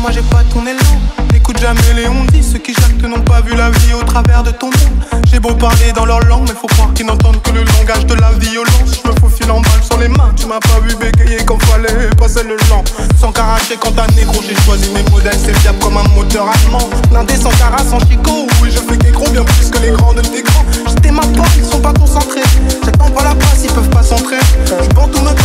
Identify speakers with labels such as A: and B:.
A: moi j'ai pas ton élan. N'écoute jamais les on-dit, ceux qui jactent n'ont pas vu la vie au travers de ton monde. J'ai beau parler dans leur langue, mais faut croire qu'ils n'entendent que le langage de la violence. Je me faufile en balle sans les mains, tu m'as pas vu bégayer quand fallait passer le lent. Sans karaté quand t'as négro, j'ai choisi mes modèles, c'est fiable comme un moteur allemand. Blindé sans cara, sans chico, oui je fais qu'écro bien plus que les grands de tes grands. J'étais ma porte, ils sont pas concentrés. J'attends pas la passe, ils peuvent pas s'entrer. Je porte tout me